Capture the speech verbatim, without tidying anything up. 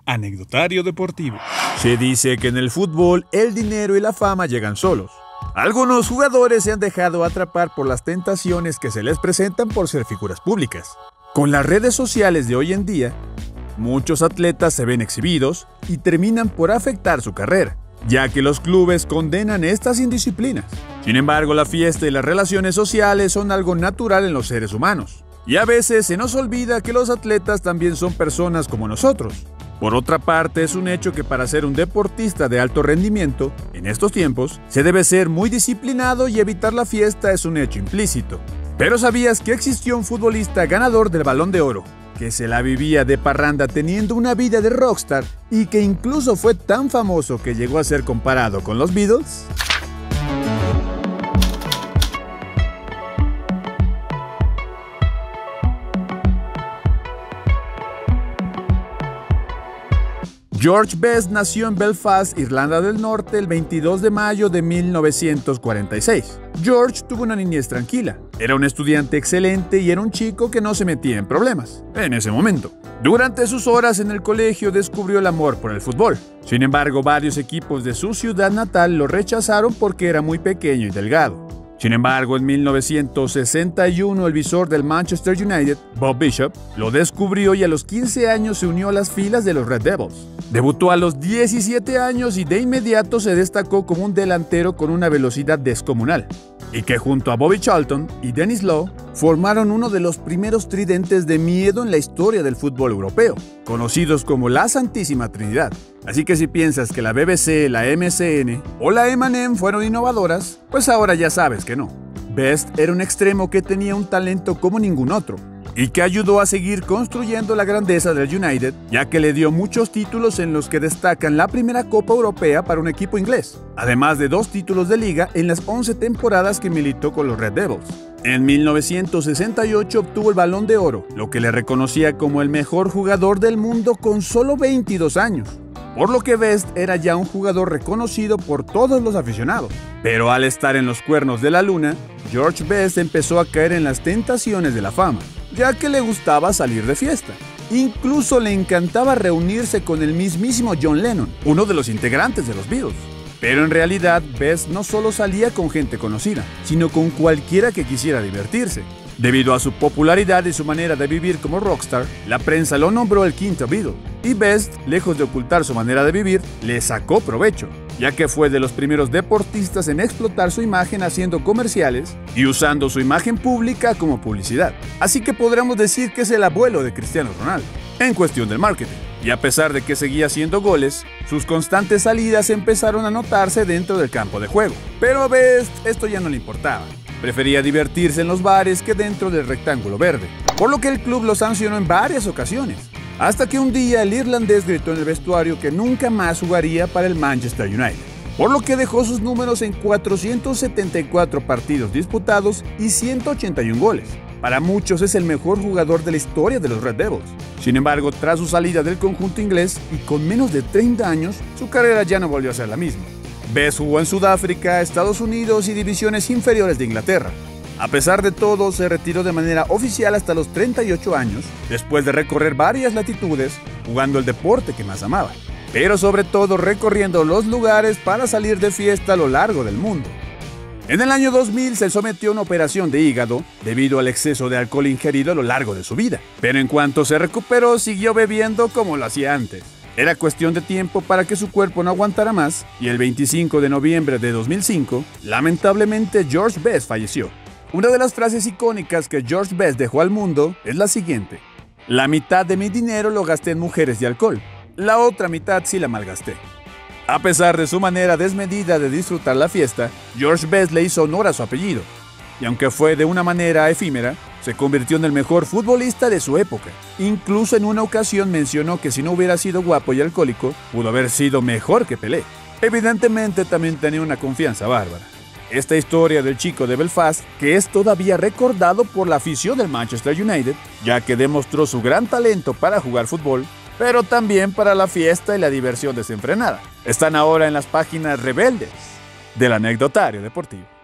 Anecdotario deportivo. Se dice que en el fútbol el dinero y la fama llegan solos. Algunos jugadores se han dejado atrapar por las tentaciones que se les presentan por ser figuras públicas. Con las redes sociales de hoy en día, muchos atletas se ven exhibidos y terminan por afectar su carrera, ya que los clubes condenan estas indisciplinas. Sin embargo, la fiesta y las relaciones sociales son algo natural en los seres humanos. Y a veces se nos olvida que los atletas también son personas como nosotros. Por otra parte, es un hecho que para ser un deportista de alto rendimiento, en estos tiempos, se debe ser muy disciplinado y evitar la fiesta es un hecho implícito. Pero ¿sabías que existió un futbolista ganador del Balón de Oro, que se la vivía de parranda teniendo una vida de rockstar y que incluso fue tan famoso que llegó a ser comparado con los Beatles? George Best nació en Belfast, Irlanda del Norte, el veintidós de mayo de mil novecientos cuarenta y seis. George tuvo una niñez tranquila. Era un estudiante excelente y era un chico que no se metía en problemas, en ese momento. Durante sus horas en el colegio descubrió el amor por el fútbol. Sin embargo, varios equipos de su ciudad natal lo rechazaron porque era muy pequeño y delgado. Sin embargo, en mil novecientos sesenta y uno el visor del Manchester United, Bob Bishop, lo descubrió y a los quince años se unió a las filas de los Red Devils. Debutó a los diecisiete años y de inmediato se destacó como un delantero con una velocidad descomunal, y que junto a Bobby Charlton y Denis Law formaron uno de los primeros tridentes de miedo en la historia del fútbol europeo, conocidos como la Santísima Trinidad. Así que si piensas que la B B C, la M S N o la M and M fueron innovadoras, pues ahora ya sabes que no. Best era un extremo que tenía un talento como ningún otro, y que ayudó a seguir construyendo la grandeza del United, ya que le dio muchos títulos en los que destacan la primera Copa Europea para un equipo inglés, además de dos títulos de liga en las once temporadas que militó con los Red Devils. En mil novecientos sesenta y ocho obtuvo el Balón de Oro, lo que le reconocía como el mejor jugador del mundo con solo veintidós años. Por lo que Best era ya un jugador reconocido por todos los aficionados. Pero al estar en los cuernos de la luna, George Best empezó a caer en las tentaciones de la fama, ya que le gustaba salir de fiesta. Incluso le encantaba reunirse con el mismísimo John Lennon, uno de los integrantes de los Beatles. Pero en realidad, Best no solo salía con gente conocida, sino con cualquiera que quisiera divertirse. Debido a su popularidad y su manera de vivir como rockstar, la prensa lo nombró el quinto Beatle, y Best, lejos de ocultar su manera de vivir, le sacó provecho, ya que fue de los primeros deportistas en explotar su imagen haciendo comerciales y usando su imagen pública como publicidad. Así que podríamos decir que es el abuelo de Cristiano Ronaldo en cuestión del marketing. Y a pesar de que seguía haciendo goles, sus constantes salidas empezaron a notarse dentro del campo de juego. Pero a Best esto ya no le importaba. Prefería divertirse en los bares que dentro del rectángulo verde, por lo que el club lo sancionó en varias ocasiones, hasta que un día el irlandés gritó en el vestuario que nunca más jugaría para el Manchester United, por lo que dejó sus números en cuatrocientos setenta y cuatro partidos disputados y ciento ochenta y uno goles. Para muchos es el mejor jugador de la historia de los Red Devils. Sin embargo, tras su salida del conjunto inglés y con menos de treinta años, su carrera ya no volvió a ser la misma. Best jugó en Sudáfrica, Estados Unidos y divisiones inferiores de Inglaterra. A pesar de todo, se retiró de manera oficial hasta los treinta y ocho años, después de recorrer varias latitudes, jugando el deporte que más amaba, pero sobre todo recorriendo los lugares para salir de fiesta a lo largo del mundo. En el año dos mil se sometió a una operación de hígado debido al exceso de alcohol ingerido a lo largo de su vida, pero en cuanto se recuperó siguió bebiendo como lo hacía antes. Era cuestión de tiempo para que su cuerpo no aguantara más, y el veinticinco de noviembre de dos mil cinco, lamentablemente George Best falleció. Una de las frases icónicas que George Best dejó al mundo es la siguiente: la mitad de mi dinero lo gasté en mujeres y alcohol, la otra mitad sí la malgasté. A pesar de su manera desmedida de disfrutar la fiesta, George Best le hizo honor a su apellido, y aunque fue de una manera efímera, se convirtió en el mejor futbolista de su época. Incluso en una ocasión mencionó que si no hubiera sido guapo y alcohólico, pudo haber sido mejor que Pelé. Evidentemente también tenía una confianza bárbara. Esta historia del chico de Belfast, que es todavía recordado por la afición del Manchester United, ya que demostró su gran talento para jugar fútbol, pero también para la fiesta y la diversión desenfrenada, están ahora en las páginas rebeldes del Anecdotario Deportivo.